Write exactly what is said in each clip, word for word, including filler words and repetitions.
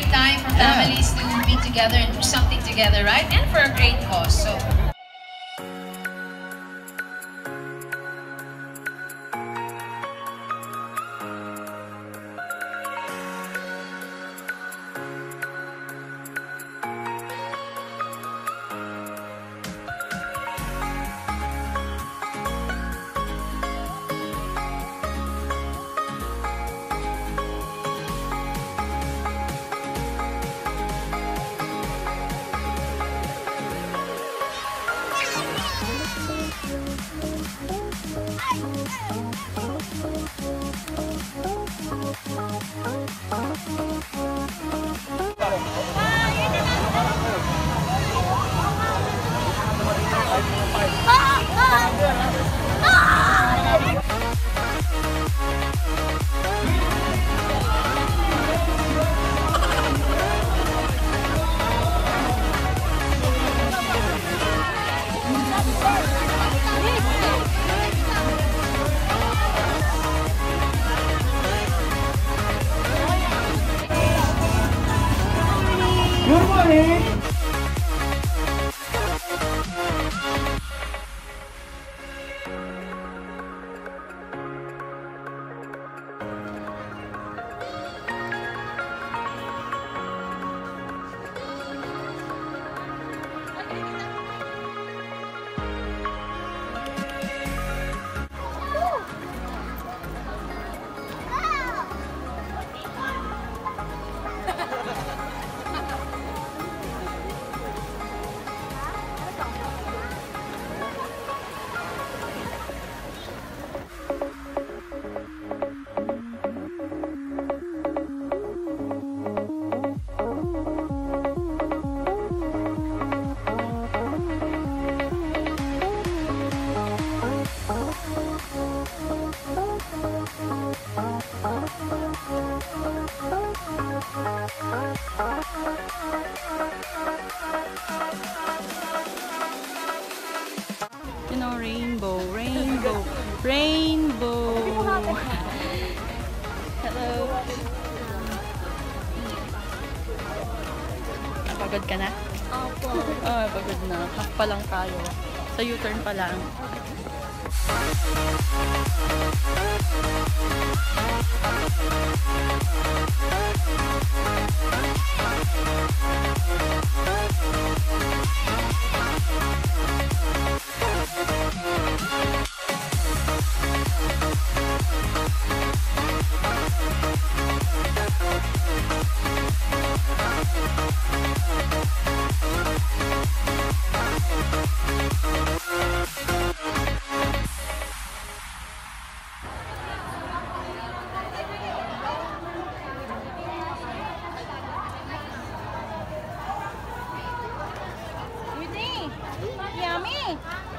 time for families to be together and do something together, right? And for a great cause. So. Good morning! You know, rainbow, rainbow, rainbow. Hello. Pagod ka na? Opo. Oh, pagod na. Half pa lang tayo. Sa U-turn pa lang. Yummy!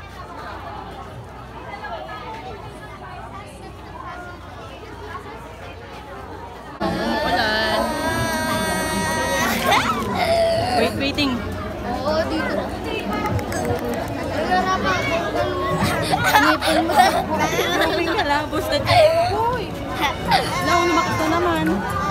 Ulan. Wait, waiting. Oo, dito. Ngipin mo. Ngipin ka lang. Boosted. Uy! Naunumak ka naman.